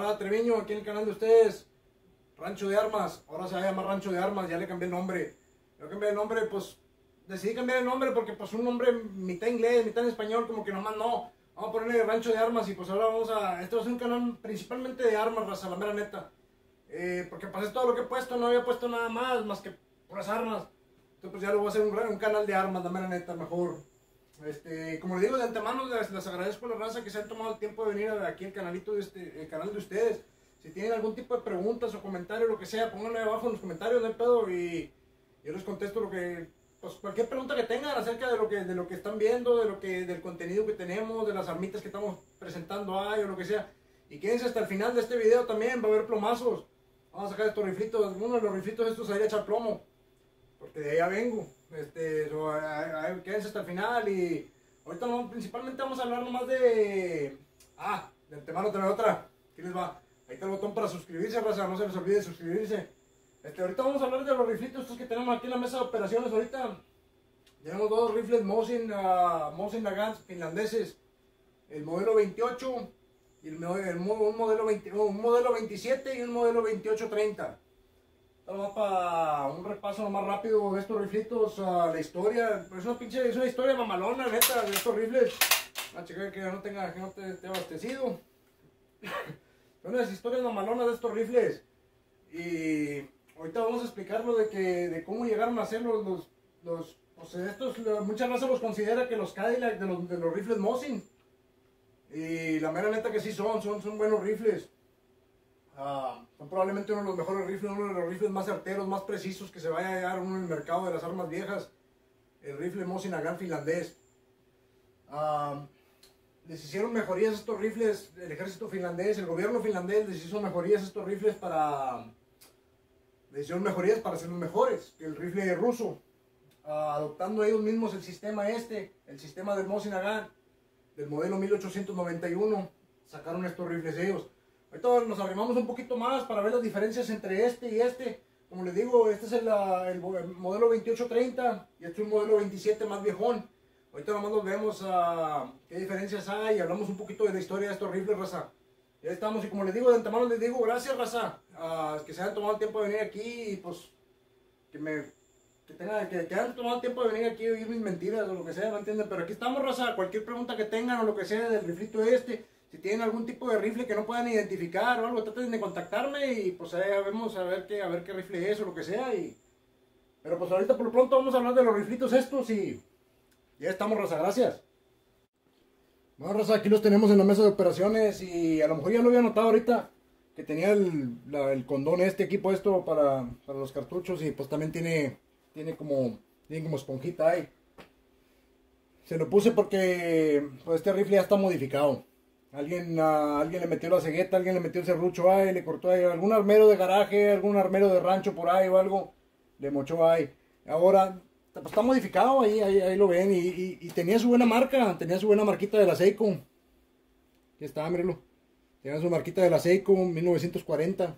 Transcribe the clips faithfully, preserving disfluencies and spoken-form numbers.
camarada Treviño, aquí en el canal de ustedes, Rancho de Armas. Ahora se va a llamar Rancho de Armas, ya le cambié el nombre. Yo cambié el nombre, pues decidí cambiar el nombre porque pues un nombre mitad inglés, mitad en español, como que nomás no. Vamos a ponerle Rancho de Armas y pues ahora vamos a... Esto es un canal principalmente de armas, raza, la mera neta. Eh, porque pasé todo lo que he puesto, no había puesto nada más, más que puras armas. Entonces pues ya lo voy a hacer un, un canal de armas, la mera neta, mejor. Este, como les digo de antemano, les, les agradezco a la raza que se han tomado el tiempo de venir aquí al canalito de este, el canal de ustedes. Si tienen algún tipo de preguntas o comentarios, lo que sea, pónganlo ahí abajo en los comentarios, no hay pedo, y yo les contesto lo que, pues cualquier pregunta que tengan acerca de lo que, de lo que están viendo, de lo que, del contenido que tenemos, de las armitas que estamos presentando ahí o lo que sea. Y quédense hasta el final de este video también, va a haber plomazos. Vamos a sacar estos riflitos, uno de los riflitos estos ahí a echar plomo, porque de allá vengo. Este, so, a, a, quédense hasta el final y ahorita no, principalmente vamos a hablar nomás de... Ah, de antemano también otra. ¿Qué les va? Ahí está el botón para suscribirse, raza, no se les olvide suscribirse. Este, ahorita vamos a hablar de los riflitos estos que tenemos aquí en la mesa de operaciones ahorita. Tenemos dos rifles Mosin, uh, Mosin Nagant finlandeses. El modelo veintiocho y el, el, un, modelo veinte, un modelo veintisiete y un modelo veintiocho treinta. Vamos para un repaso más rápido de estos riflitos, uh, la historia. Es una pinche, es una historia mamalona, neta, de estos rifles. A checar que no tenga, que no te esté abastecido. Son las historias mamalonas de estos rifles. Y ahorita vamos a explicarlo de que, de cómo llegaron a ser los, los, los pues estos, mucha raza los considera que los Cadillac de los, de los rifles Mosin. Y la mera neta que sí son, son, son buenos rifles. Uh, son probablemente uno de los mejores rifles, uno de los rifles más certeros, más precisos que se vaya a hallar uno en el mercado de las armas viejas. El rifle Mosin Nagant finlandés. Uh, les hicieron mejorías a estos rifles, el ejército finlandés, el gobierno finlandés les hizo mejorías a estos rifles para... Les hicieron mejorías para ser los mejores que el rifle ruso. Uh, adoptando ellos mismos el sistema este, el sistema del Mosin Nagant, del modelo mil ochocientos noventa y uno, sacaron estos rifles ellos. Ahorita nos arrimamos un poquito más para ver las diferencias entre este y este. Como les digo, este es el, el, el modelo veintiocho treinta y este es un modelo veintisiete más viejón. Ahorita nomás nos vemos uh, qué diferencias hay y hablamos un poquito de la historia de estos rifles, raza. Ya estamos, y como les digo de antemano, les digo gracias, raza, uh, que se hayan tomado el tiempo de venir aquí y pues que me que tengan, que, que hayan tomado el tiempo de venir aquí a oír mis mentiras o lo que sea, ¿me entienden? Pero aquí estamos, raza, cualquier pregunta que tengan o lo que sea del riflito este. Si tienen algún tipo de rifle que no puedan identificar o algo, traten de contactarme y pues ahí vemos a ver qué, a ver qué rifle es o lo que sea. Y... Pero pues ahorita por lo pronto vamos a hablar de los riflitos estos y ya estamos, raza, gracias. Bueno, raza, aquí los tenemos en la mesa de operaciones y a lo mejor ya lo había notado ahorita que tenía el, la, el condón este aquí puesto para, para los cartuchos y pues también tiene, tiene, como, tiene como esponjita ahí. Se lo puse porque pues, este rifle ya está modificado. Alguien, uh, alguien le metió la cegueta, alguien le metió el serrucho ahí, le cortó ahí, algún armero de garaje, algún armero de rancho por ahí o algo, le mochó ahí. Ahora, pues está modificado, ahí, ahí, ahí lo ven, y, y, y tenía su buena marca, tenía su buena marquita de la Seiko. Aquí está, mírenlo. Tenía su marquita de la Seiko, mil novecientos cuarenta.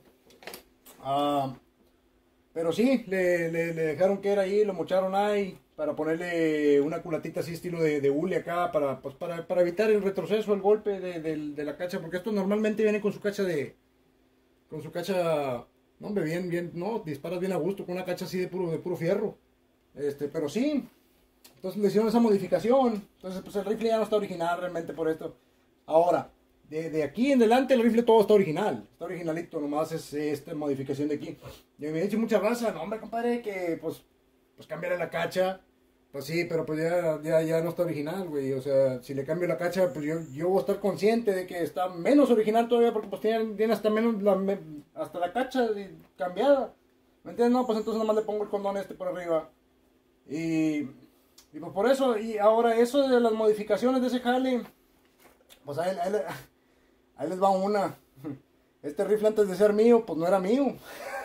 Uh, pero sí, le, le, le dejaron que era ahí, lo mocharon ahí, para ponerle una culatita así estilo de, de hule acá, para, pues para, para evitar el retroceso, el golpe de, de, de la cacha, porque estos normalmente vienen con su cacha de, con su cacha, no hombre, bien, bien, no, disparas bien a gusto, con una cacha así de puro, de puro fierro, este, pero sí, entonces le hicieron esa modificación, entonces pues el rifle ya no está original realmente por esto. Ahora, de, de aquí en adelante el rifle todo está original, está originalito, nomás es esta modificación de aquí. Y me ha dicho mucha raza, no hombre compadre, que pues, pues cambiarle la cacha. Pues sí, pero pues ya, ya, ya no está original, güey. O sea, si le cambio la cacha, pues yo, yo voy a estar consciente de que está menos original todavía, porque pues tiene, tiene hasta menos la, hasta la cacha cambiada. ¿Me entiendes? No, pues entonces nomás le pongo el condón este por arriba. Y, y pues por eso, y ahora eso de las modificaciones de ese jale, pues ahí, ahí, ahí les va una. Este rifle antes de ser mío, pues no era mío.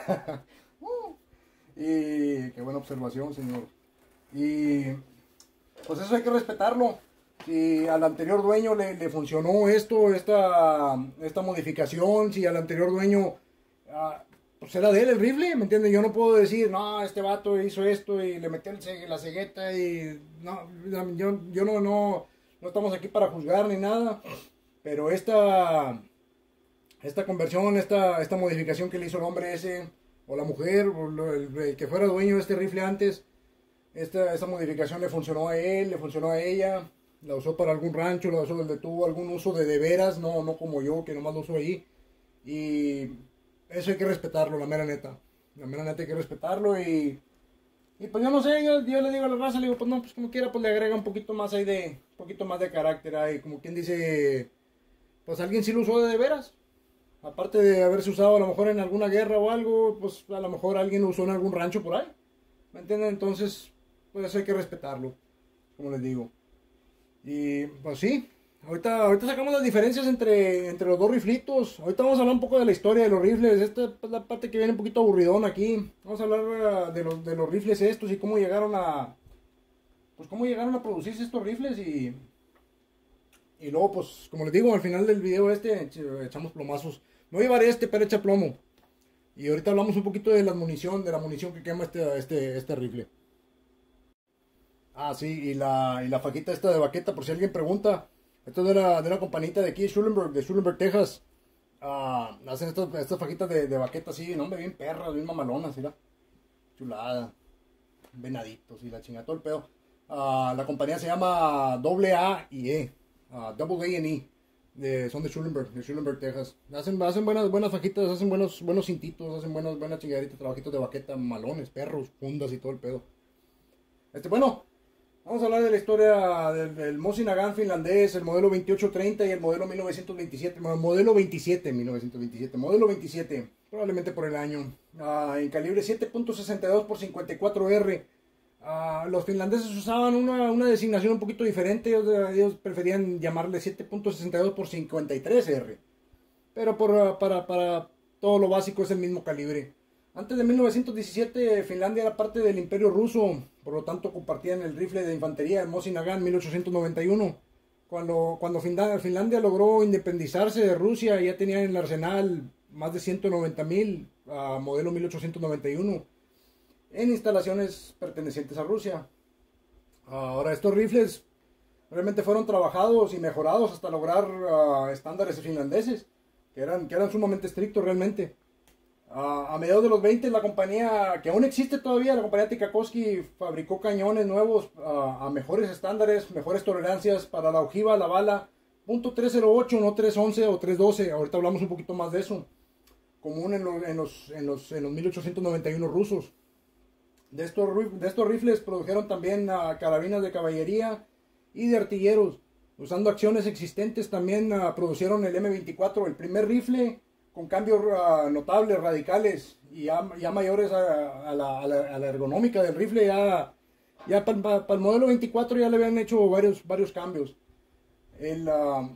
Y qué buena observación, señor. Y pues eso hay que respetarlo. Si al anterior dueño le, le funcionó esto, esta, esta modificación, si al anterior dueño uh, pues era de él el rifle, ¿me entienden? Yo no puedo decir, no, este vato hizo esto y le metió el, la cegueta y no, yo, yo no, no, no estamos aquí para juzgar ni nada, pero esta, esta conversión, esta, esta modificación que le hizo el hombre ese, o la mujer, o lo- el, el que fuera dueño de este rifle antes, esta, esta modificación le funcionó a él, le funcionó a ella, la usó para algún rancho, la usó donde tuvo algún uso de de veras, no, no como yo, que nomás lo uso ahí. Y eso hay que respetarlo, la mera neta. La mera neta hay que respetarlo y... Y pues yo no sé, yo, yo le digo a la raza, le digo, pues no, pues como quiera, pues le agrega un poquito más ahí de... Un poquito más de carácter ahí, como quien dice... Pues alguien sí lo usó de, de veras. Aparte de haberse usado a lo mejor en alguna guerra o algo, pues a lo mejor alguien lo usó en algún rancho por ahí. ¿Me entienden? Entonces, pues eso hay que respetarlo, como les digo. Y pues sí, ahorita, ahorita sacamos las diferencias entre, entre los dos riflitos. Ahorita vamos a hablar un poco de la historia de los rifles. Esta es la parte que viene un poquito aburridón aquí. Vamos a hablar uh, de los, de los rifles estos y cómo llegaron a... Pues cómo llegaron a producirse estos rifles y... Y luego, pues, como les digo, al final del video este echamos plomazos. No llevaré este, pero echa plomo. Y ahorita hablamos un poquito de la munición, de la munición que quema este, este, este rifle. Ah, sí, y la, y la fajita esta de baqueta, por si alguien pregunta. Esto es de una, de una compañita de aquí, de Schulenburg, de Schulenburg, Texas. Ah, hacen estas, estas fajitas de, de baqueta así, no, hombre, bien perras, bien mamalonas, mira. Chulada. Venaditos y la chingada, todo el pedo. Ah, la compañía se llama Double A y E. Ah, Double A and E. De, son de Schulenburg, de Schulenburg, Texas. Hacen, hacen buenas, buenas fajitas, hacen buenos, buenos cintitos, hacen buenas, buenas chingaditas, trabajitos de baqueta, malones, perros, fundas y todo el pedo. Este, bueno, vamos a hablar de la historia del, del Mosin Nagant finlandés, el modelo veintiocho treinta y el modelo mil novecientos veintisiete. Modelo veintisiete, mil novecientos veintisiete. Modelo veintisiete, probablemente por el año. Uh, en calibre siete punto sesenta y dos por cincuenta y cuatro R. Uh, los finlandeses usaban una, una designación un poquito diferente. Ellos, ellos preferían llamarle siete punto sesenta y dos por cincuenta y tres R. Pero por, uh, para, para todo lo básico es el mismo calibre. Antes de mil novecientos diecisiete, Finlandia era parte del Imperio Ruso, por lo tanto compartían el rifle de infantería, el Mosin Nagant mil ochocientos noventa y uno. Cuando, cuando Finlandia, Finlandia logró independizarse de Rusia, ya tenían en el arsenal más de ciento noventa mil, uh, modelo mil ochocientos noventa y uno, en instalaciones pertenecientes a Rusia. Uh, ahora, estos rifles realmente fueron trabajados y mejorados hasta lograr uh, estándares finlandeses, que eran, que eran sumamente estrictos realmente. Uh, a mediados de los veinte, la compañía, que aún existe todavía, la compañía Tikakovsky, fabricó cañones nuevos uh, a mejores estándares, mejores tolerancias para la ojiva, la bala, punto trescientos ocho, no trescientos once o trescientos doce. Ahorita hablamos un poquito más de eso. Común en, lo, en, los, en, los, en los mil ochocientos noventa y uno rusos. De estos, de estos rifles produjeron también uh, carabinas de caballería y de artilleros. Usando acciones existentes también uh, produjeron el eme veinticuatro, el primer rifle con cambios uh, notables, radicales y ya, ya mayores a, a, la, a, la, a la ergonómica del rifle. Ya, ya para pa, pa el modelo veinticuatro ya le habían hecho varios, varios cambios. El, uh,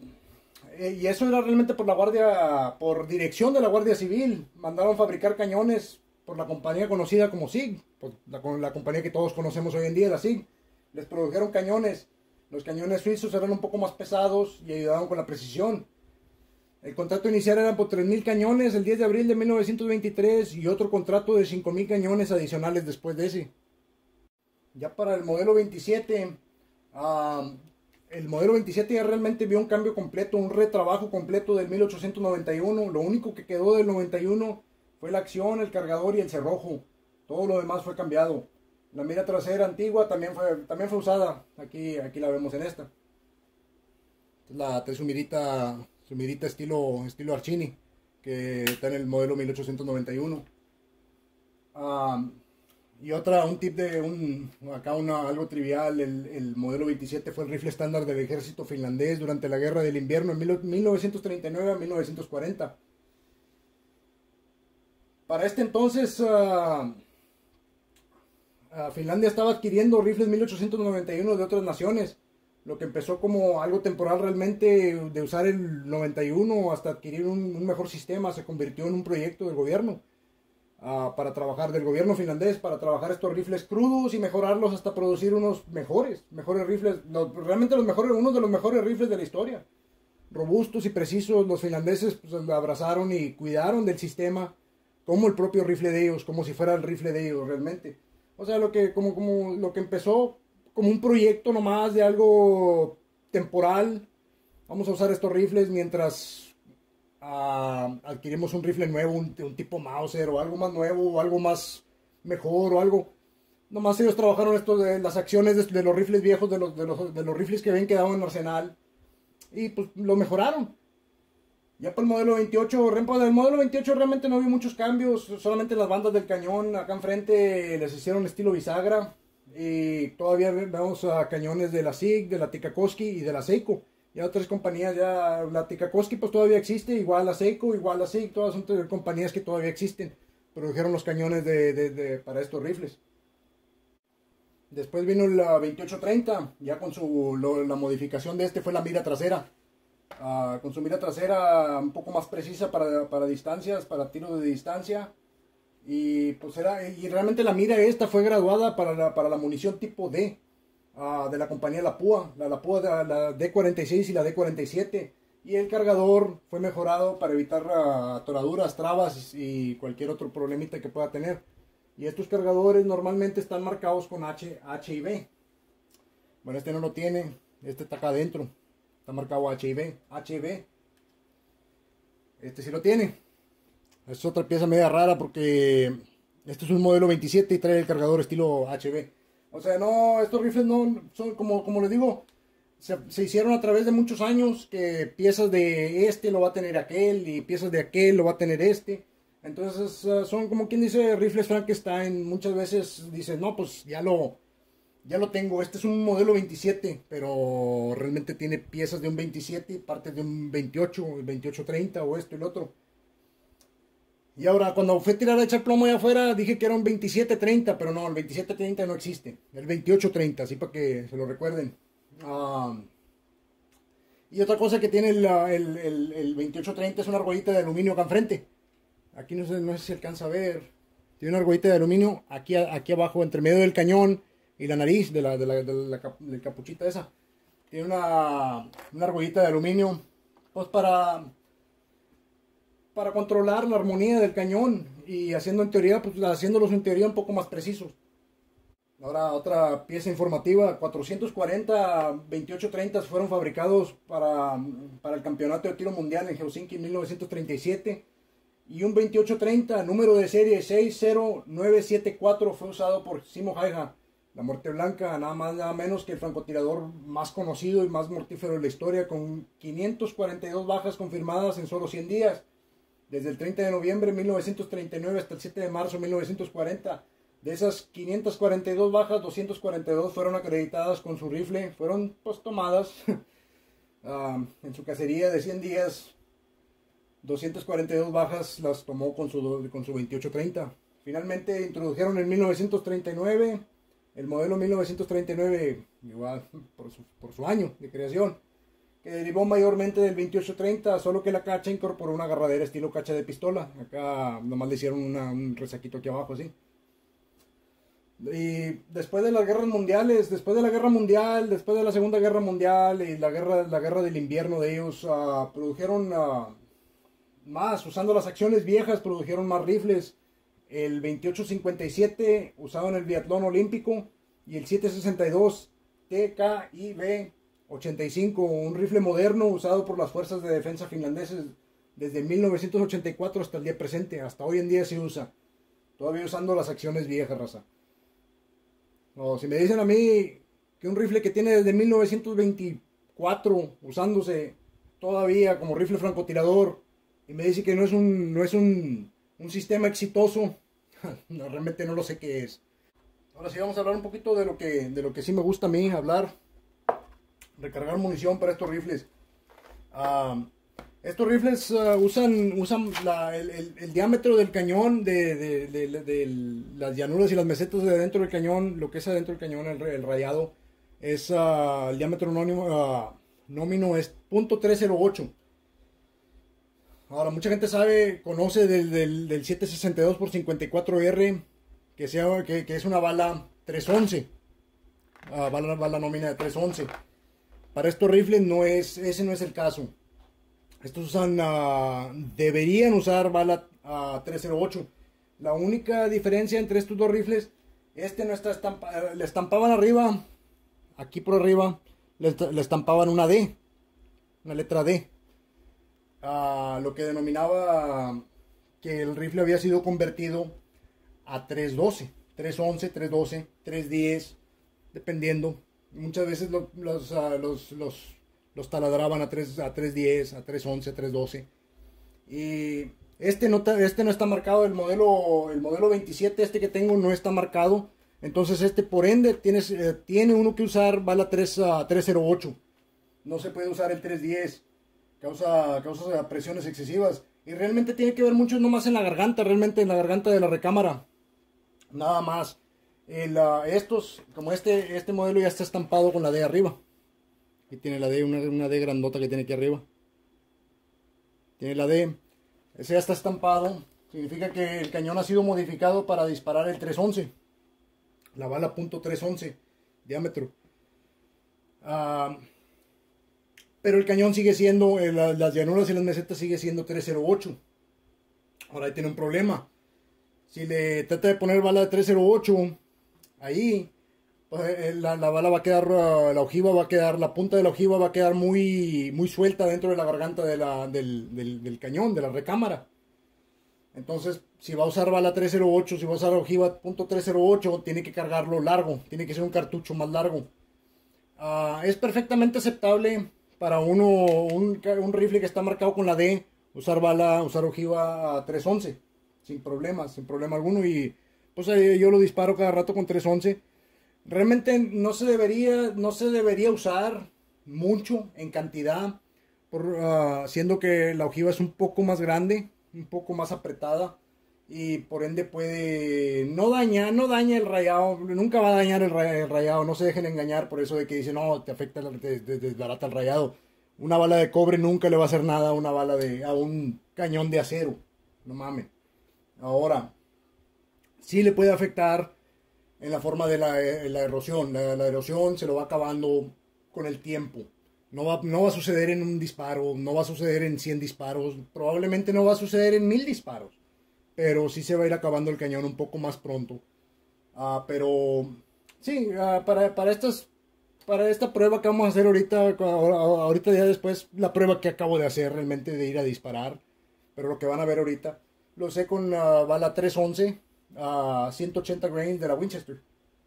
y eso era realmente por la guardia, por dirección de la Guardia Civil. Mandaron fabricar cañones por la compañía conocida como SIG, por la, la compañía que todos conocemos hoy en día, la SIG. Les produjeron cañones. Los cañones suizos eran un poco más pesados y ayudaban con la precisión. El contrato inicial era por tres mil cañones el diez de abril de mil novecientos veintitrés y otro contrato de cinco mil cañones adicionales después de ese. Ya para el modelo veintisiete, uh, el modelo veintisiete ya realmente vio un cambio completo, un retrabajo completo del mil ochocientos noventa y uno. Lo único que quedó del noventa y uno fue la acción, el cargador y el cerrojo. Todo lo demás fue cambiado. La mira trasera antigua también fue, también fue usada. Aquí, aquí la vemos en esta. La trae su mirita, su mirita estilo, estilo Archini, que está en el modelo mil ochocientos noventa y uno. Um, y otra, un tip de un, acá una, algo trivial, el, el modelo veintisiete fue el rifle estándar del ejército finlandés durante la guerra del invierno en mil novecientos treinta y nueve a mil novecientos cuarenta. Para este entonces, uh, uh, Finlandia estaba adquiriendo rifles mil ochocientos noventa y uno de otras naciones. Lo que empezó como algo temporal realmente de usar el noventa y uno hasta adquirir un, un mejor sistema, se convirtió en un proyecto del gobierno uh, para trabajar, del gobierno finlandés, para trabajar estos rifles crudos y mejorarlos hasta producir unos mejores, mejores rifles, los, realmente los mejores, uno de los mejores rifles de la historia. Robustos y precisos, los finlandeses pues, lo abrazaron y cuidaron del sistema como el propio rifle de ellos, como si fuera el rifle de ellos realmente. O sea, lo que, como, como, lo que empezó como un proyecto nomás de algo temporal. Vamos a usar estos rifles mientras uh, adquirimos un rifle nuevo, un, un tipo Mauser o algo más nuevo, o algo más mejor o algo. Nomás ellos trabajaron esto de las acciones de, de los rifles viejos, de los, de, los, de los rifles que habían quedado en el arsenal. Y pues lo mejoraron. Ya para el modelo veintiocho, para el modelo veintiocho realmente no había muchos cambios. Solamente las bandas del cañón acá enfrente les hicieron estilo bisagra. Y todavía vemos a cañones de la S I G, de la Tikakoski y de la Seiko. Ya otras compañías, ya la Tikakoski pues todavía existe, igual la Seiko, igual la S I G, todas son compañías que todavía existen. Produjeron los cañones de, de, de, para estos rifles. Después vino la veintiocho treinta, ya con su, lo, la modificación de este fue la mira trasera. Uh, con su mira trasera un poco más precisa para, para distancias, para tiros de distancia. Y pues era, y realmente la mira esta fue graduada para la, para la munición tipo D, uh, de la compañía Lapua, la Lapua, la, la D cuarenta y seis y la D cuarenta y siete. Y el cargador fue mejorado para evitar uh, atoraduras, trabas y cualquier otro problemita que pueda tener. Y estos cargadores normalmente están marcados con H, H y B. Bueno, este no lo tiene, este está acá adentro, está marcado H y B, H y B. Este sí lo tiene. Es otra pieza media rara porque este es un modelo veintisiete y trae el cargador estilo H B. O sea, no, estos rifles no son como, como les digo, se, se hicieron a través de muchos años, que piezas de este lo va a tener aquel y piezas de aquel lo va a tener este. Entonces uh, son como quien dice rifles Frankenstein. Muchas veces dicen, no, pues ya lo, ya lo tengo. Este es un modelo veintisiete, pero realmente tiene piezas de un veintisiete, partes de un veintiocho, veintiocho treinta o esto y lo otro. Y ahora cuando fui a tirar a echar plomo allá afuera dije que era un veintisiete treinta, pero no, el veintisiete treinta no existe. El veintiocho treinta, así para que se lo recuerden. Uh, y otra cosa que tiene el, el, el, el veintiocho treinta es una argollita de aluminio acá enfrente. Aquí no sé, no sé si se alcanza a ver. Tiene una argollita de aluminio aquí, aquí abajo, entre medio del cañón y la nariz de la, de la, de la, de la capuchita esa. Tiene una, una argollita de aluminio, pues para, para controlar la armonía del cañón y haciendo en teoría, pues haciéndolos en teoría un poco más precisos. Ahora otra pieza informativa, cuatrocientos cuarenta veintiocho treinta fueron fabricados para, para el campeonato de tiro mundial en Helsinki en mil novecientos treinta y siete. Y un veintiocho treinta, número de serie seis cero nueve siete cuatro, fue usado por Simo Häyhä, la muerte blanca, nada más nada menos que el francotirador más conocido y más mortífero de la historia, con quinientas cuarenta y dos bajas confirmadas en solo cien días, desde el treinta de noviembre de mil novecientos treinta y nueve hasta el siete de marzo de mil novecientos cuarenta. De esas quinientas cuarenta y dos bajas, doscientas cuarenta y dos fueron acreditadas con su rifle, fueron pues tomadas uh, en su cacería de cien días. doscientas cuarenta y dos bajas las tomó con su, con su veintiocho treinta. Finalmente introdujeron en mil novecientos treinta y nueve el modelo mil novecientos treinta y nueve, igual por su, por su año de creación, que derivó mayormente del veintiocho treinta, solo que la cacha incorporó una agarradera estilo cacha de pistola. Acá nomás le hicieron una, un resaquito aquí abajo así. Y después de las guerras mundiales, después de la guerra mundial, después de la segunda guerra mundial y la guerra, la guerra del invierno de ellos, uh, produjeron... Uh, más, usando las acciones viejas, produjeron más rifles. El veintiocho cincuenta y siete usado en el biatlón olímpico y el siete sesenta y dos T K I B ochenta y cinco, un rifle moderno usado por las fuerzas de defensa finlandeses desde mil novecientos ochenta y cuatro hasta el día presente. Hasta hoy en día se usa, todavía usando las acciones viejas, raza. O si me dicen a mí que un rifle que tiene desde mil novecientos veinticuatro usándose todavía como rifle francotirador, y me dice que no es un, no es un, un sistema exitoso, no, realmente no lo sé qué es. Ahora sí vamos a hablar un poquito de lo que, de lo que sí me gusta a mí hablar. Recargar munición para estos rifles. Uh, estos rifles uh, usan, usan la, el, el, el diámetro del cañón, de, de, de, de, de las llanuras y las mesetas de dentro del cañón, lo que es adentro del cañón, el, el rayado, es uh, el diámetro nómino, uh, nómino es punto trescientos ocho. Ahora, mucha gente sabe, conoce del, del, del siete sesenta y dos por cincuenta y cuatro R, que, sea, que, que es una bala trescientos once, uh, bala, bala nómina de trescientos once. Para estos rifles no es, ese no es el caso. Estos usan, uh, deberían usar bala uh, trescientos ocho. La única diferencia entre estos dos rifles, este no está estampado, le estampaban arriba, aquí por arriba, le, le estampaban una D, una letra D. uh, lo que denominaba que el rifle había sido convertido a tres doce, tres once, tres doce, tres diez, dependiendo. Muchas veces lo, los, uh, los, los, los taladraban a tres, a tres diez, a tres once, tres doce. Y este no, este no está marcado, el modelo, el modelo veintisiete, este que tengo no está marcado. Entonces este por ende tienes, eh, tiene uno que usar bala tres, uh, tres cero ocho. No se puede usar el tres diez. Causa, causa presiones excesivas. Y realmente tiene que ver mucho nomás en la garganta, realmente en la garganta de la recámara. Nada más. El, uh, estos, como este, este modelo ya está estampado con la D arriba. Aquí tiene la D, una, una D grandota que tiene aquí arriba. Tiene la D. Ese ya está estampado. Significa que el cañón ha sido modificado para disparar el tres once. La bala punto tres once diámetro. Uh, pero el cañón sigue siendo, eh, la, las llanuras y las mesetas sigue siendo tres cero ocho. Ahora ahí tiene un problema. Si le trata de poner bala de tres cero ocho ahí, pues, eh, la, la bala va a quedar, uh, la ojiva va a quedar, la punta de la ojiva va a quedar muy, muy suelta dentro de la garganta de la, del, del, del cañón, de la recámara. Entonces, si va a usar bala tres cero ocho, si va a usar ojiva punto tres cero ocho, tiene que cargarlo largo, tiene que ser un cartucho más largo. Uh, es perfectamente aceptable para uno, un, un rifle que está marcado con la D, usar bala, usar ojiva tres once, sin problemas, sin problema alguno. Y pues eh, yo lo disparo cada rato con tres once. Realmente no se debería, no se debería usar mucho en cantidad, por, uh, siendo que la ojiva es un poco más grande, un poco más apretada, y por ende puede no dañar, no daña el rayado, nunca va a dañar el, ray, el rayado. No se dejen engañar por eso de que dicen no, te afecta, te, te desbarata el rayado. Una bala de cobre nunca le va a hacer nada a una bala de, a un cañón de acero, no mames. Ahora, sí le puede afectar en la forma de la, la erosión, la, la erosión se lo va acabando con el tiempo. No va, no va a suceder en un disparo, no va a suceder en cien disparos, probablemente no va a suceder en mil disparos. Pero sí se va a ir acabando el cañón un poco más pronto. Uh, pero sí, uh, para, para, estas, para esta prueba que vamos a hacer ahorita, ahorita ya después, la prueba que acabo de hacer realmente de ir a disparar, pero lo que van a ver ahorita, lo sé con uh, bala tres once, uh, ciento ochenta grains de la Winchester.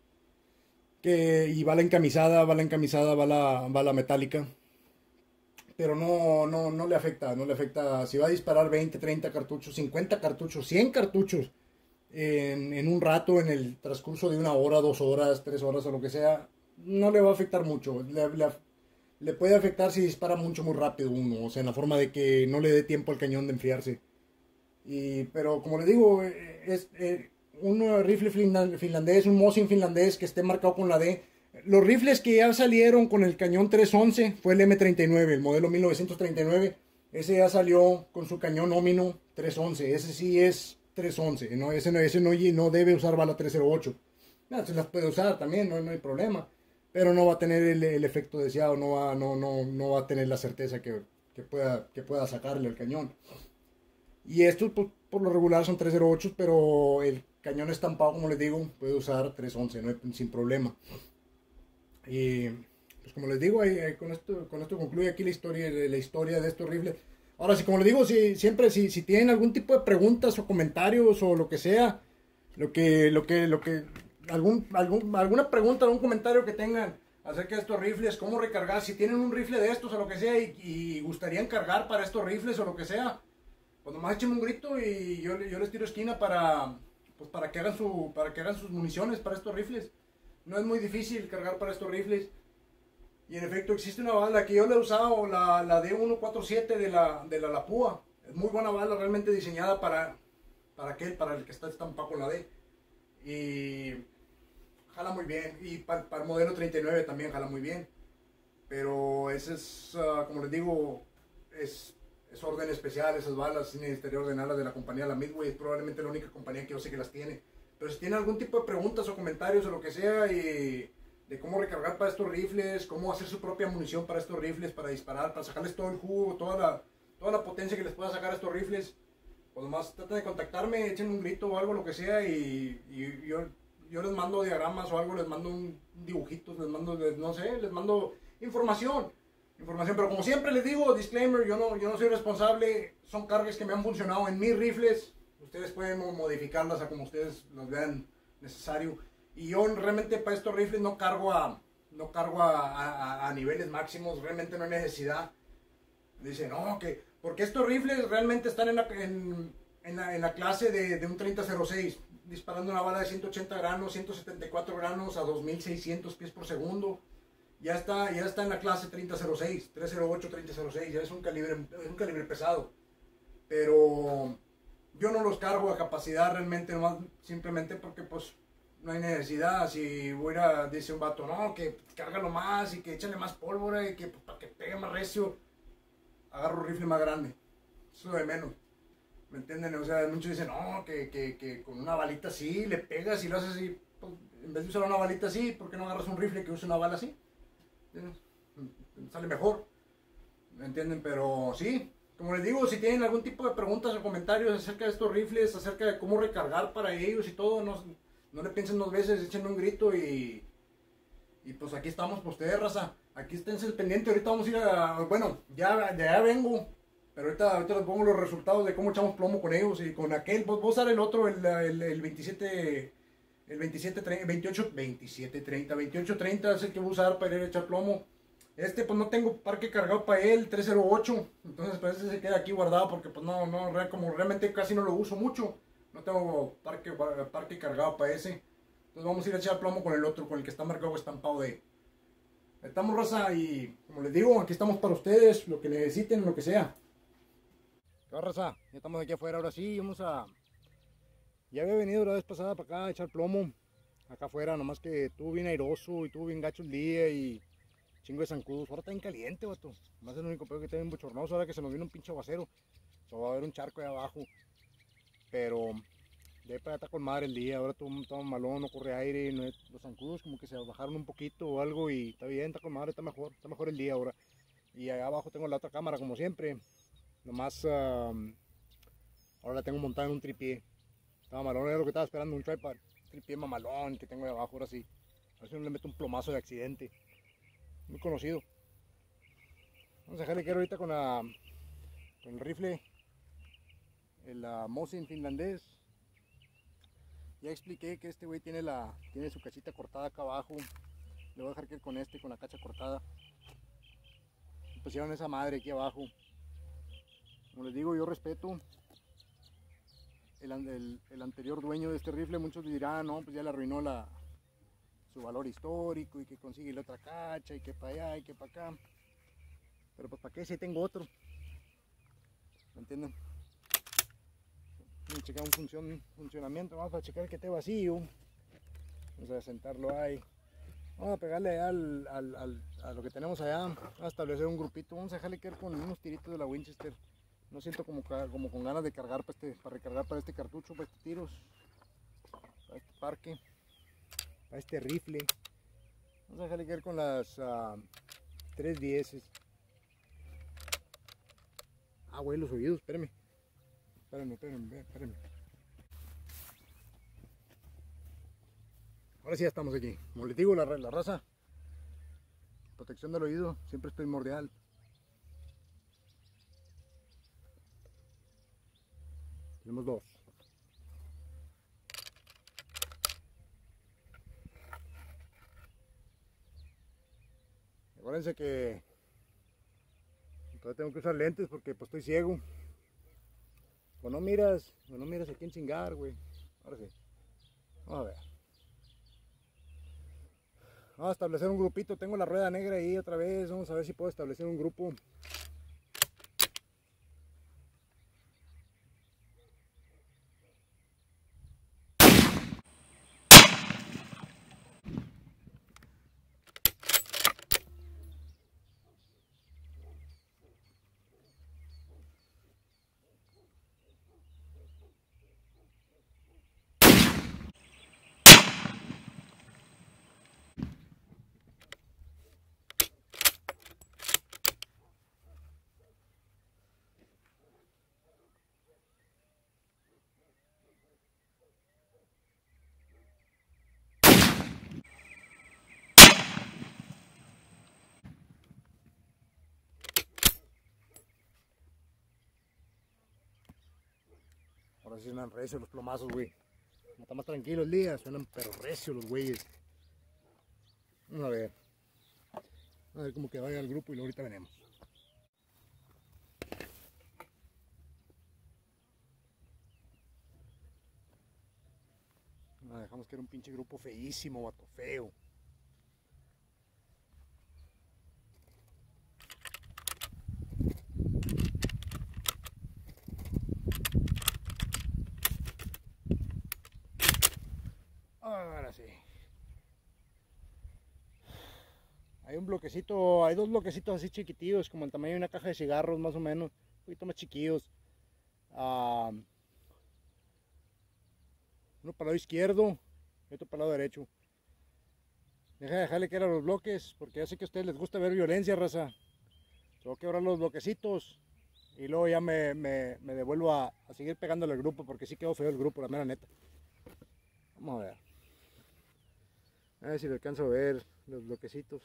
Que, y bala encamisada, bala encamisada, bala, bala metálica. Pero no, no, no le afecta, no le afecta. Si va a disparar veinte, treinta cartuchos, cincuenta cartuchos, cien cartuchos en, en un rato, en el transcurso de una hora, dos horas, tres horas o lo que sea, no le va a afectar mucho. Le, le, le puede afectar si dispara mucho, muy rápido uno, o sea, en la forma de que no le dé tiempo al cañón de enfriarse. Y, pero como les digo, es eh, un rifle finlandés, un Mosin finlandés que esté marcado con la D. Los rifles que ya salieron con el cañón tres once fue el M treinta y nueve, el modelo mil novecientos treinta y nueve. Ese ya salió con su cañón Omino tres once. Ese sí es tres once, ¿no? Ese, no, ese no, no debe usar bala tres cero ocho. No, se las puede usar también, no, no hay problema. Pero no va a tener el, el efecto deseado, no va, no, no, no va a tener la certeza que, que, pueda, que pueda sacarle el cañón. Y estos pues, por lo regular son tres cero ocho, pero el cañón estampado, como les digo, puede usar tres once, ¿no? Sin problema. Y pues como les digo, ahí, ahí con, esto, con esto concluye aquí la historia, la historia de estos rifles. Ahora, si como les digo, si, siempre si, si tienen algún tipo de preguntas o comentarios o lo que sea, lo que, lo que, lo que, algún, algún, alguna pregunta, algún comentario que tengan acerca de estos rifles, cómo recargar, si tienen un rifle de estos o lo que sea y, y gustarían cargar para estos rifles o lo que sea, pues nomás échenme un grito y yo, yo les tiro esquina para, pues para que hagan su, para que hagan sus municiones para estos rifles. No es muy difícil cargar para estos rifles. Y en efecto existe una bala que yo le he usado, la, la D ciento cuarenta y siete de la, de la Lapua. Es muy buena bala, realmente diseñada para, para aquel, para el que está estampado con la D. Y jala muy bien. Y para, para el modelo treinta y nueve también jala muy bien. Pero ese es, uh, como les digo, es, es orden especial, esas balas. Sí necesitaría ordenarlas de la compañía, la Midway. Es probablemente la única compañía que yo sé que las tiene. Pero si tienen algún tipo de preguntas o comentarios o lo que sea y de cómo recargar para estos rifles, cómo hacer su propia munición para estos rifles, para disparar, para sacarles todo el jugo, toda la, toda la potencia que les pueda sacar a estos rifles, pues nomás traten de contactarme, echen un grito o algo, lo que sea, y, y yo, yo les mando diagramas o algo, les mando un dibujito, les mando, les, no sé, les mando información. información. Pero como siempre les digo, disclaimer, yo no, yo no soy responsable, son cargas que me han funcionado en mis rifles. Ustedes pueden modificarlas a como ustedes las vean necesario. Y yo realmente para estos rifles no cargo a, no cargo a, a, a niveles máximos, realmente no hay necesidad. Dicen, no, que porque estos rifles realmente están en la, en, en la, en la clase de, de un treinta cero seis, disparando una bala de ciento ochenta granos, ciento setenta y cuatro granos a dos mil seiscientos pies por segundo. Ya está, ya está en la clase treinta cero seis, trescientos ocho, treinta cero seis, ya es un calibre, es un calibre pesado. Pero yo no los cargo a capacidad realmente, nomás, simplemente porque pues no hay necesidad. Si voy a, dice un vato, no, que cárgalo más y que échale más pólvora y que pues, para que pegue más recio, agarro un rifle más grande. Eso de menos. ¿Me entienden? O sea, muchos dicen, no, que, que, que con una balita así le pegas y lo haces así. Pues, en vez de usar una balita así, ¿por qué no agarras un rifle que use una bala así? ¿Entiendes? Sale mejor. ¿Me entienden? Pero sí, como les digo, si tienen algún tipo de preguntas o comentarios acerca de estos rifles, acerca de cómo recargar para ellos y todo, no, no le piensen dos veces, échenme un grito y, y pues aquí estamos por ustedes, raza. Aquí esténse el pendiente, ahorita vamos a ir a, bueno, ya, ya vengo, pero ahorita, ahorita les pongo los resultados de cómo echamos plomo con ellos y con aquel, vos, vos usar el otro, el, el, el veintisiete, el veintisiete, veintiocho, veintisiete, treinta, veintiocho, treinta es el que voy a usar para ir a echar plomo. Este pues no tengo parque cargado para él, trescientos ocho, entonces pues ese se queda aquí guardado porque pues no, no, como realmente casi no lo uso mucho, no tengo parque, parque cargado para ese. Entonces vamos a ir a echar plomo con el otro, con el que está marcado estampado de... Estamos, raza, y como les digo, aquí estamos para ustedes, lo que necesiten, lo que sea. ¿Qué va, raza? Ya estamos aquí afuera, ahora sí, vamos a... Ya había venido la vez pasada para acá a echar plomo, acá afuera, nomás que estuvo bien airoso y estuvo bien gacho el día y... Chingo de zancudos, ahora está bien caliente, vato. Más es el único peor que está bien bochornoso, ahora que se nos vino un pinche aguacero. Se va a ver un charco ahí abajo. Pero de ahí para allá está con madre el día, ahora todo está malón, no corre aire, no es, los zancudos como que se bajaron un poquito o algo y está bien, está con madre, está mejor, está mejor el día ahora. Y allá abajo tengo la otra cámara como siempre, nomás uh, ahora la tengo montada en un tripié. Estaba malón, era lo que estaba esperando, un tripod, un tripié mamalón que tengo ahí abajo, ahora sí. A ver si no le meto un plomazo de accidente. Muy conocido. Vamos a dejarle que ahorita con, la, con el rifle, el uh, Mosin finlandés. Ya expliqué que este güey tiene, la, tiene su cachita cortada acá abajo. Le voy a dejar que con este, con la cacha cortada. Pusieron esa madre aquí abajo. Como les digo, yo respeto el, el, el anterior dueño de este rifle. Muchos dirán, no, pues ya le arruinó la, su valor histórico y que consigue la otra cacha y que para allá y que para acá. Pero pues para qué si tengo otro. ¿Me entienden? Vamos a checar un función, funcionamiento, vamos a checar que esté vacío. Vamos a sentarlo ahí. Vamos a pegarle al, al, al, a lo que tenemos allá. Vamos a establecer un grupito. Vamos a dejarle caer con unos tiritos de la Winchester. No siento como, como con ganas de cargar para, este, para recargar para este cartucho, para estos tiros, para este parque, para este rifle. Vamos a dejarle caer con las uh, tres diez. Ah, güey, los oídos, espérenme. Espérenme, espérenme, espérenme. Ahora sí ya estamos aquí. Como les digo, la, la raza, protección del oído siempre es primordial. Tenemos dos. Acuérdense que todavía tengo que usar lentes porque pues estoy ciego. O no miras, o no miras a quién chingar, güey. Ahora sí. Vamos a ver. Vamos a establecer un grupito. Tengo la rueda negra ahí otra vez. Vamos a ver si puedo establecer un grupo. Ahora sí suenan recios los plomazos, güey. Como está más tranquilo el día, suenan pero recios los güeyes. Vamos a ver. A ver cómo que vaya el grupo y luego ahorita venimos. Ah, dejamos que era un pinche grupo feísimo, vato, feo. Ahora sí. Hay un bloquecito, hay dos bloquecitos así chiquititos, como el tamaño de una caja de cigarros más o menos, un poquito más chiquillos. Uh, uno para el lado izquierdo y otro para el lado derecho. Deja de dejarle que eran los bloques, porque ya sé que a ustedes les gusta ver violencia, raza. Tengo que quebrar los bloquecitos y luego ya me, me, me devuelvo a, a seguir pegándole al grupo, porque sí quedó feo el grupo, la mera neta. Vamos a ver. A ver si le alcanzo a ver los bloquecitos.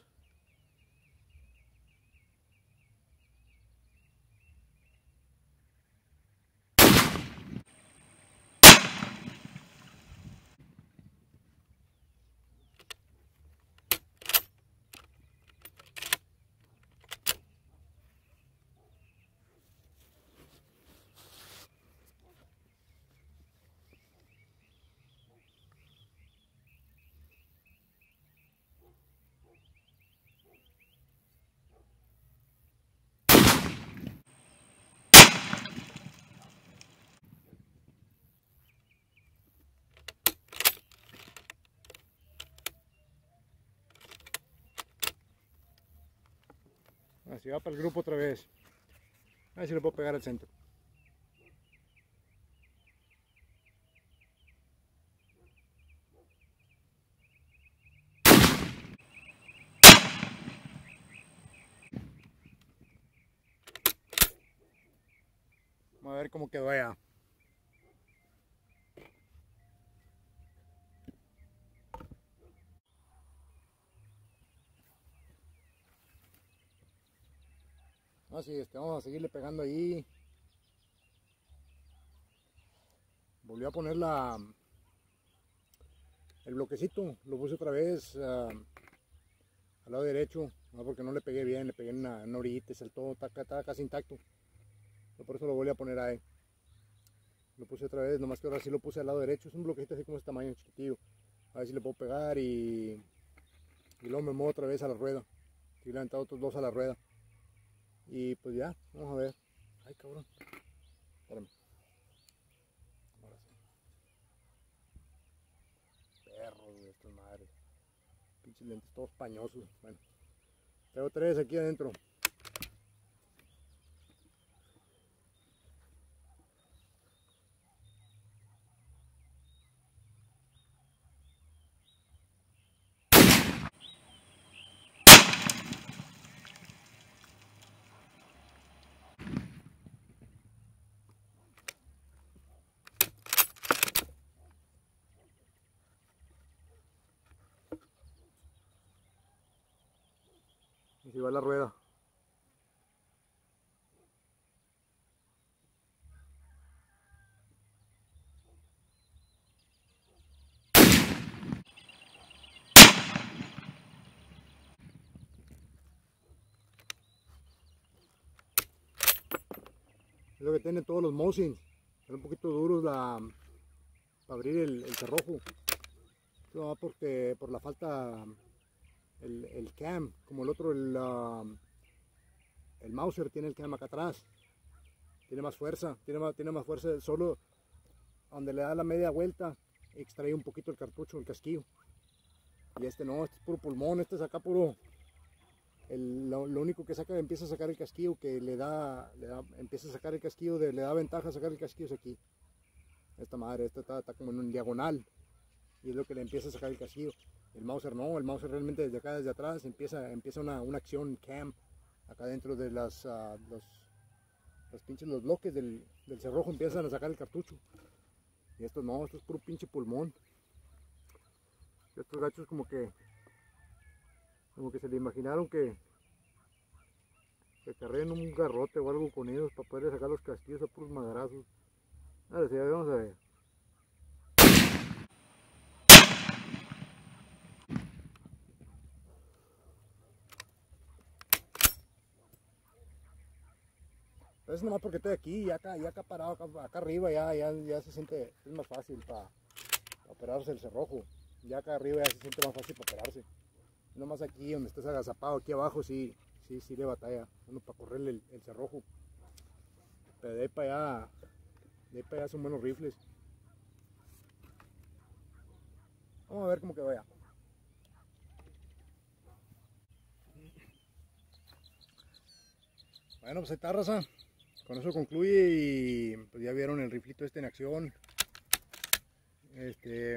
Así va para el grupo otra vez. A ver si lo puedo pegar al centro. Vamos a ver cómo quedó allá. Así es, vamos a seguirle pegando ahí. Volvió a poner la, el bloquecito, lo puse otra vez uh, al lado derecho, no porque no le pegué bien, le pegué en una, en una orillita y saltó, estaba casi intacto. Por eso lo volví a poner ahí. Lo puse otra vez, nomás que ahora sí lo puse al lado derecho. Es un bloquecito así como este tamaño, chiquitillo. A ver si le puedo pegar y, y luego me muevo otra vez a la rueda. Y le he aventado otros dos a la rueda. Y pues ya, vamos a ver. Ay, cabrón. Espérame. Ahora sí. Perros de estas madres. Pinches lentes todos pañosos. Bueno. Tengo tres aquí adentro. Así va la rueda. Es lo que tienen todos los Mosin. Son un poquito duros la, para abrir el, el cerrojo. Esto va porque por la falta el, el cam, como el otro, el, uh, el Mauser tiene el cam acá atrás. Tiene más fuerza, tiene más, tiene más fuerza. Solo donde le da la media vuelta extrae un poquito el cartucho, el casquillo. Y este no, este es puro pulmón, este es acá puro. El, lo, lo único que saca, empieza a sacar el casquillo, que le da, le da empieza a sacar el casquillo, de, le da ventaja a sacar el casquillo es aquí. Esta madre, esta está, está como en un diagonal. Y es lo que le empieza a sacar el casquillo. El Mauser no, el Mauser realmente desde acá, desde atrás, empieza, empieza una, una acción cam acá dentro de las, uh, los, los pinches, los bloques del, del cerrojo empiezan a sacar el cartucho. Y esto no, esto es puro pinche pulmón. Estos gachos como que, como que se le imaginaron que, que carguen un garrote o algo con ellos para poder sacar los casquillos a puros madrazos. Ahora sí, vamos a ver. Es nomás porque estoy aquí, ya acá, ya acá parado, acá, acá arriba ya, ya, ya se siente, es más fácil para pa operarse el cerrojo. Ya acá arriba ya se siente más fácil para operarse. Nomás aquí donde estás agazapado, aquí abajo sí, sí, sí le batalla uno para correrle el, el cerrojo. Pero de ahí para allá, de ahí para allá son buenos rifles. Vamos a ver cómo quedó ya. Bueno, pues ahí está, raza. Con eso concluye y pues ya vieron el riflito este en acción. Este,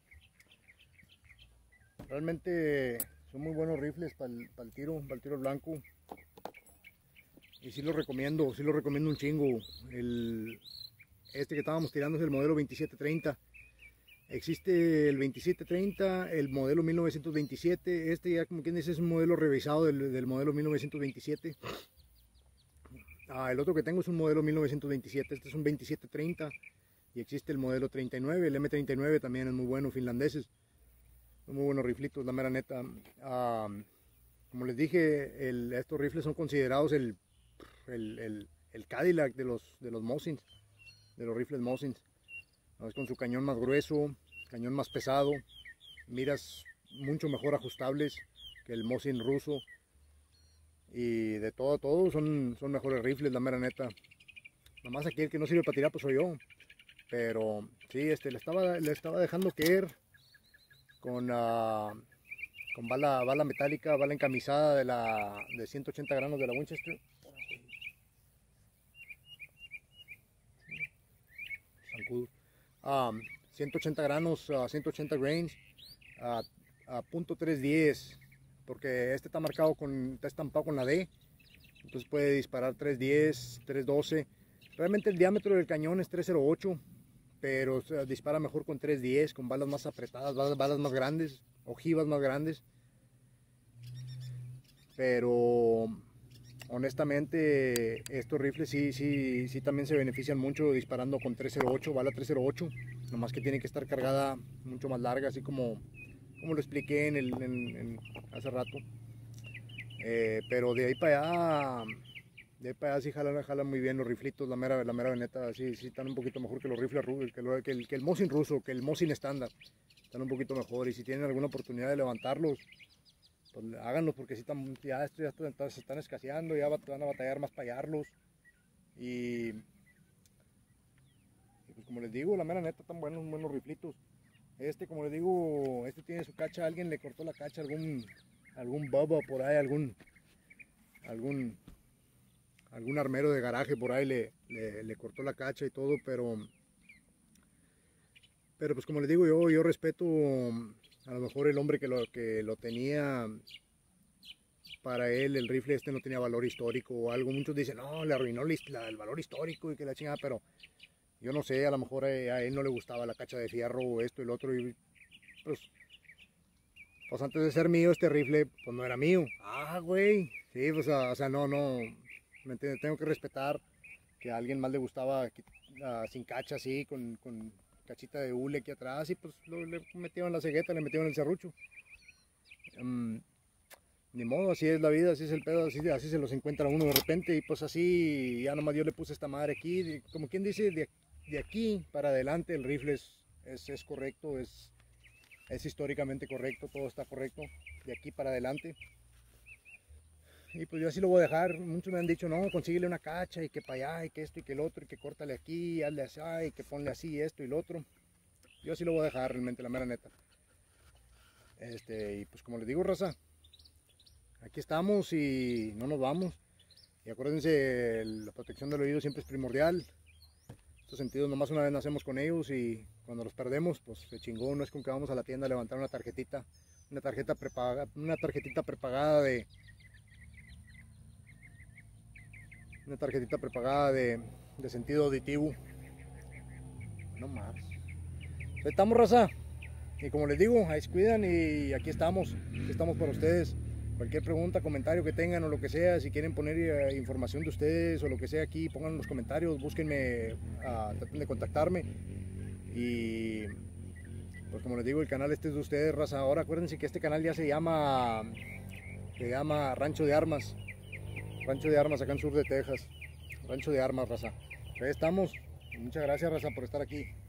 realmente son muy buenos rifles para el, para el tiro, para el tiro blanco. Y sí lo recomiendo, sí lo recomiendo un chingo. El, este que estábamos tirando es el modelo veintisiete treinta. Existe el veintisiete treinta, el modelo mil novecientos veintisiete. Este ya como quien dice es un modelo revisado del, del modelo mil novecientos veintisiete. Ah, el otro que tengo es un modelo mil novecientos veintisiete, este es un veintisiete treinta y existe el modelo treinta y nueve, el M treinta y nueve también es muy bueno, finlandeses, son muy buenos riflitos, la mera neta. Ah, como les dije, el, estos rifles son considerados el, el, el, el Cadillac de los, de los Mosins, de los rifles Mosins. ¿No? Es con su cañón más grueso, cañón más pesado, miras mucho mejor ajustables que el Mosin ruso. Y de todo, todo son, son mejores rifles, la mera neta. Nomás aquí el que no sirve para tirar pues soy yo. Pero sí, este, le, estaba, le estaba dejando caer con, uh, con bala, bala metálica, bala encamisada de, la, de ciento ochenta granos de la Winchester. Um, ciento ochenta granos, uh, ciento ochenta grains, a uh, uh, punto trescientos diez. Porque este está marcado con, está estampado con la D, entonces puede disparar tres diez, tres doce. Realmente el diámetro del cañón es tres cero ocho, pero o sea, dispara mejor con tres diez, con balas más apretadas, balas, balas más grandes, ojivas más grandes. Pero honestamente estos rifles sí, sí, sí también se benefician mucho disparando con tres cero ocho, bala tres cero ocho, nomás que tiene que estar cargada mucho más larga, así como como lo expliqué en el, en, en hace rato. Eh, pero de ahí para allá, de ahí para allá sí jalan, jalan muy bien los riflitos, la mera, la mera veneta, sí, sí están un poquito mejor que los rifles rusos, que, que, el, que el Mosin ruso, que el Mosin estándar, están un poquito mejor. Y si tienen alguna oportunidad de levantarlos, pues háganlos, porque si están, ya, esto, ya esto, se están escaseando, ya van a batallar más para hallarlos. Y, y pues como les digo, la mera neta, están buenos, buenos riflitos. Este, como les digo, este tiene su cacha, alguien le cortó la cacha, algún algún bobo por ahí, algún algún algún armero de garaje por ahí le, le, le cortó la cacha y todo, pero pero pues como les digo, yo yo respeto a lo mejor el hombre que lo que lo tenía. Para él el rifle este no tenía valor histórico o algo. Muchos dicen, no, le arruinó la, el valor histórico y que la chingada, pero yo no sé, a lo mejor a él no le gustaba la cacha de fierro o esto y lo otro. Y pues, pues antes de ser mío este rifle, pues no era mío. Ah, güey. Sí, pues, o sea, no, no. ¿Me entiendes? Tengo que respetar que a alguien más le gustaba uh, sin cacha así, con, con cachita de hule aquí atrás. Y pues lo, le metieron la cegueta, le metieron el serrucho. Um, Ni modo, así es la vida, así es el pedo, así, así se los encuentra uno de repente. Y pues así, ya nomás yo le puse esta madre aquí. Como quien dice, de, de aquí para adelante el rifle es, es, es correcto, es, es históricamente correcto, todo está correcto. De aquí para adelante. Y pues yo así lo voy a dejar. Muchos me han dicho, no, consíguele una cacha y que para allá y que esto y que el otro y que córtale aquí, y hazle así y que ponle así esto y lo otro. Yo así lo voy a dejar realmente, la mera neta. Este, y pues como les digo, raza, aquí estamos y no nos vamos. Y acuérdense, la protección del oído siempre es primordial. En estos sentidos, nomás una vez nacemos con ellos y cuando los perdemos, pues se chingó. No es con que vamos a la tienda a levantar una tarjetita, una tarjeta prepagada, una tarjetita prepagada de, una tarjetita prepagada de, de sentido auditivo. No más. Ahí estamos, raza. Y como les digo, ahí se cuidan y aquí estamos, aquí estamos para ustedes. Cualquier pregunta, comentario que tengan o lo que sea, si quieren poner eh, información de ustedes o lo que sea aquí, pongan en los comentarios, búsquenme, uh, traten de contactarme. Y pues como les digo, el canal este es de ustedes, raza. Ahora acuérdense que este canal ya se llama, se llama Rancho de Armas. Rancho de Armas acá en sur de Texas. Rancho de Armas, raza. Ahí estamos. Muchas gracias, raza, por estar aquí.